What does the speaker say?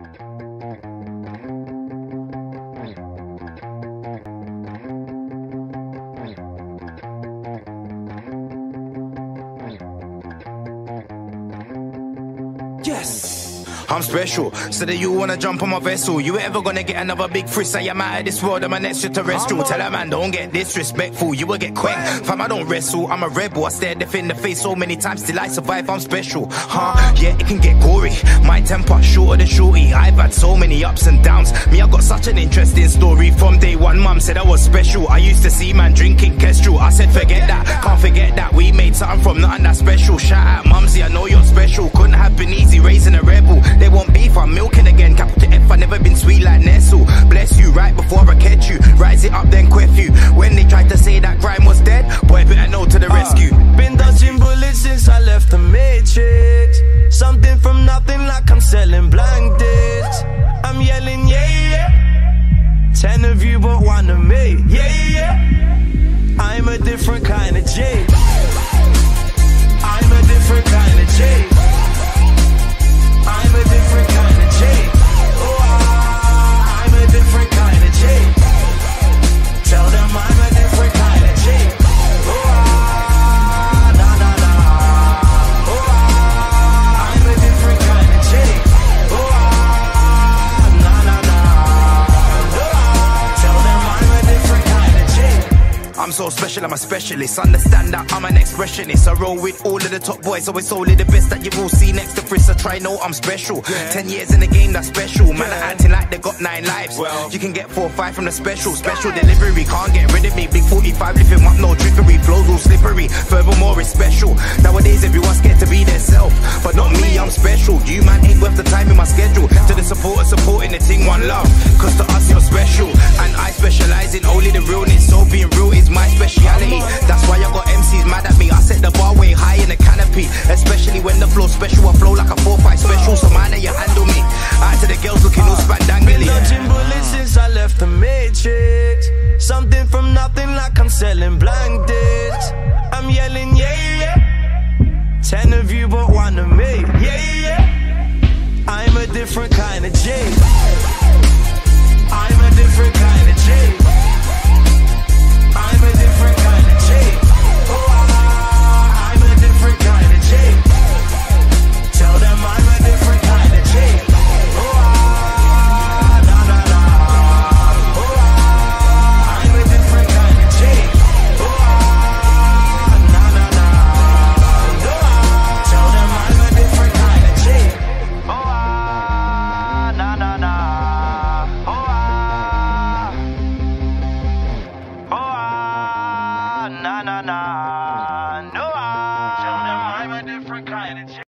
Yes, I'm special, so that you wanna jump on my vessel. You ain't ever gonna get another big frisk. I am out of this world, I'm an extraterrestrial. Tell a man, don't get disrespectful, you will get quanked. Fam, I don't wrestle, I'm a rebel. I stare death in the face so many times till I survive, I'm special. Yeah, it can get gory. My temper shorter than shorty. I've had so many ups and downs. Me, I got such an interesting story. From day one, mum said I was special. I used to see man drinking Kestrel. I said forget that, can't forget that. We made something from nothing that's special. Shout out mumsy, I know you're special. Couldn't have been easy raising a rebel. They want beef, I'm milking again. Capital F, I never been sweet like Nestle. Bless you right before I catch you. Rise it up then quiff you. When they tried to say that crime was dead, boy better know to the rescue. Been dodging bullets since I left the Matrix. Something from nothing like I'm selling blank discs. I'm yelling yeah, yeah. 10 of you but one of me, yeah, yeah. I'm a different kind of J. I'm a different kind of J. I'm a different kind of J. Oh, I'm a different kind of J. Tell them I'm a different kind of J. Oh, nah, nah, nah. Oh, I'm a different kind of J. Oh, nah, nah, nah. Oh, tell them I'm a different kind of J. I'm so special, I'm a specialist. Understand that I'm an expressionist. I roll with all of the top boys, so it's only the best that you will see next to Frisk. I try, know I'm special. 10 years in the game, that's special. Man, are acting like they got 9 lives. Well, you can get 4 or 5 from the special. Special delivery, can't get rid of me. Big 45, lifting up, no trickery. Flows all slippery, furthermore it's special. Nowadays everyone's scared to be their self, but not me, I'm special. You man ain't worth the time in my schedule. To the supporters supporting the thing, one love. Cause to us you're special, and I specialize in only the realness. So being real is my speciality. That's why I got MCs mad at me. I set the bar way high in the canopy. Especially when the flow's special, I flow like a 4-5 special. So man, you handle me. Out to the girls looking all spandangly. Been dodging bullets since I left the Matrix. Something from nothing like I'm selling blank discs. I'm yelling yeah, yeah. 10 of you but one of me, yeah, yeah. I'm a different kind of J. I'm a different kind of J. I'm a different kind of J. Oh, I'm a different kind of J. Tell them I'm a different kind of J. Oh, nah, nah, nah. Oh, I'm a different kind of J. Oh, nah, nah, nah. Oh, tell them I'm a different kind of J. Oh, nah, nah, nah. Oh, na na na.